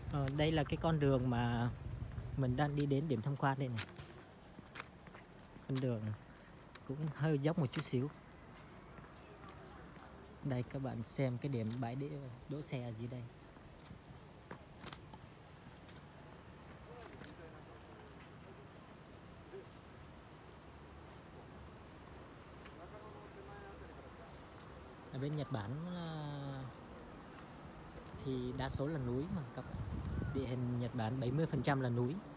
Đây là cái con đường mà mình đang đi đến điểm tham quan đây này. Con đường cũng hơi dốc một chút xíu. Đây các bạn xem cái điểm bãi đỗ xe ở dưới đây. Ở bên Nhật Bản thì đa số là núi mà các bạn. Địa hình Nhật Bản 70% là núi.